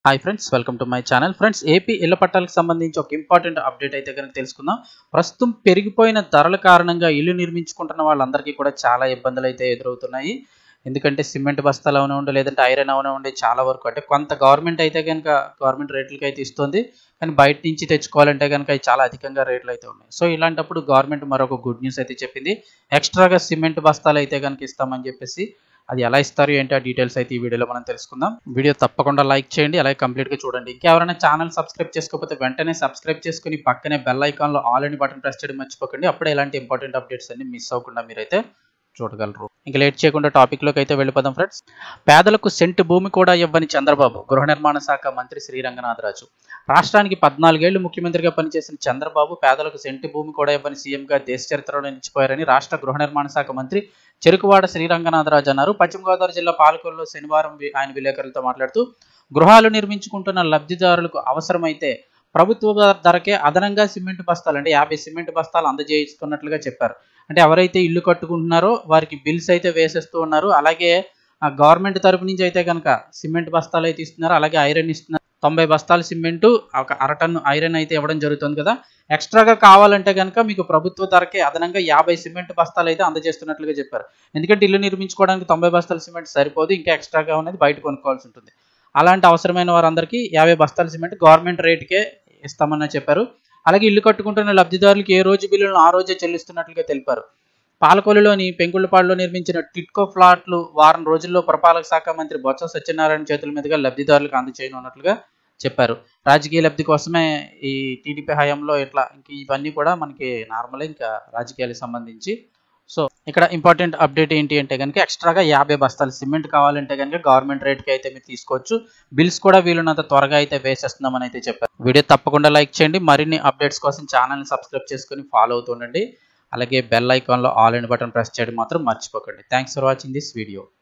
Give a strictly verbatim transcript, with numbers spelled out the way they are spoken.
Hi friends, welcome to my channel. Friends, AP ఇళ్ల పట్టాలకు సంబంధించి ఒక ఇంపార్టెంట్ అప్డేట్ అయితే కనుక తెలుసుకుందాం. ప్రస్తుతం పెరిగిపోయిన ధరల కారణంగా ఇల్లు నిర్మించుకుంటున్న వాళ్ళందరికీ కూడా చాలా ఇబ్బందులు అయితే ఎదురవుతున్నాయి. ఎందుకంటే సిమెంట్ బస్తాలు అవనివ్వండి, లేదంటే ఐరన్ అవనివ్వండి, చాలా వరకు అంటే కొంత గవర్నమెంట్ అయితే కనుక గవర్నమెంట్ రేట్లకి అయితే ఇస్తుంది. కానీ బయట నుంచి తెచ్చుకోవాలంటే కనుక అవి చాలా అధికంగా రేట్లు అయితే ఉన్నాయి. సో ఇలాంటప్పుడు గవర్నమెంట్ మరొక గుడ్ న్యూస్ అయితే చెప్పింది. ఎక్స్ట్రాగా సిమెంట్ బస్తాలు అయితే కనుక ఇస్తామని చెప్పేసి, అది ఎలా ఇస్తారు ఏంటి ఆ డీటెయిల్స్ అయితే ఈ వీడియోలో మనం తెలుసుకుందాం. వీడియో తప్పకుండా లైక్ చేయండి, అలాగే కంప్లీట్గా చూడండి. ఇంకెవరైనా ఛానల్ సబ్స్క్రైబ్ చేసుకోకపోతే వెంటనే సబ్స్క్రైబ్ చేసుకుని పక్కనే బెల్ ఐకాన్లో ఆల్ అని బటన్ ప్రెస్ చేయడం మర్చిపోకండి. అప్పుడే ఇలాంటి ఇంపార్టెంట్ అప్డేట్స్ అన్ని మిస్ అవ్వకుండా మీరైతే చూడగలరు. ఇంకా లేట్ చేయకుండా టాపిక్లోకి అయితే వెళ్ళిపోదాం ఫ్రెండ్స్. పేదలకు సెంటు భూమి కూడా ఇవ్వని చంద్రబాబు, గృహ నిర్మాణ శాఖ మంత్రి శ్రీ రంగనాథరాజు. రాష్ట్రానికి పద్నాలుగేళ్లు ముఖ్యమంత్రిగా పనిచేసిన చంద్రబాబు పేదలకు సెంటు భూమి కూడా ఇవ్వని సీఎంగా దేశ చరిత్రలో నిలిచిపోయారని రాష్ట్ర గృహ నిర్మాణ శాఖ మంత్రి చెరుకువాడ శ్రీ రంగనాథరాజు అన్నారు. పశ్చిమ గోదావరి జిల్లా పాలకొల్లులో శనివారం ఆయన విలేకరులతో మాట్లాడుతూ, గృహాలు నిర్మించుకుంటున్న లబ్ధిదారులకు అవసరమైతే ప్రభుత్వ ధరకే అదనంగా సిమెంట్ బస్తాలు అంటే యాభై సిమెంట్ బస్తాలు అందజేయిస్తున్నట్లుగా చెప్పారు. అంటే ఎవరైతే ఇల్లు కట్టుకుంటున్నారో వారికి బిల్స్ అయితే వేసేస్తూ ఉన్నారు. అలాగే గవర్నమెంట్ తరపు నుంచి అయితే కనుక సిమెంట్ బస్తాలు అయితే ఇస్తున్నారు, అలాగే ఐరన్ ఇస్తున్నారు. తొంభై బస్తాలు సిమెంటు, ఒక అర టన్ను ఐరన్ అయితే ఇవ్వడం జరుగుతుంది కదా. ఎక్స్ట్రాగా కావాలంటే కనుక మీకు ప్రభుత్వ ధరకే అదనంగా యాభై సిమెంట్ బస్తాలు అయితే అందజేస్తున్నట్లుగా చెప్పారు. ఎందుకంటే ఇల్లు నిర్మించుకోవడానికి తొంభై బస్తాల సిమెంట్ సరిపోదు, ఇంకా ఎక్స్ట్రాగా ఉన్నది బయట కొనుక్కోవాల్సి ఉంటుంది. అలాంటి అవసరమైన వారందరికీ యాభై బస్తాల సిమెంట్ గవర్నమెంట్ రేటుకే ఇస్తామని చెప్పారు. అలాగే ఇల్లు కట్టుకుంటున్న లబ్ధిదారులకు ఏ రోజు బిల్లులను ఆ రోజే చెల్లిస్తున్నట్లుగా తెలిపారు. పాలకొల్లులోని పెంకుళ్లపాడులో నిర్మించిన టిట్కో ఫ్లాట్లు వారం రోజుల్లో పురపాలక శాఖ మంత్రి బొత్స సత్యనారాయణ చేతుల మీదుగా లబ్ధిదారులకు అందజేయనున్నట్లుగా చెప్పారు. రాజకీయ లబ్ధి కోసమే ఈ టీడీపీ హయాంలో ఇట్లా ఇంక ఇవన్నీ కూడా మనకి నార్మల్ ఇంకా రాజకీయాలకు సంబంధించి. సో ఇక్కడ ఇంపార్టెంట్ అప్డేట్ ఏంటి అంటే కనుక ఎక్స్ట్రాగా యాభై బస్తాలు సిమెంట్ కావాలంటే కనుక గవర్నమెంట్ రేట్కి అయితే మీరు తీసుకోవచ్చు. బిల్స్ కూడా వీలున్నంత త్వరగా అయితే వేసేస్తున్నామని అయితే చెప్పారు. వీడియో తప్పకుండా లైక్ చేయండి. మరిన్ని అప్డేట్స్ కోసం ఛానల్ని సబ్స్క్రైబ్ చేసుకుని ఫాలో అవుతుండండి. అలాగే బెల్ ఐకాన్లో ఆల్ అండ్ బటన్ ప్రెస్ చేయడం మాత్రం మర్చిపోకండి. Thanks for watching this video.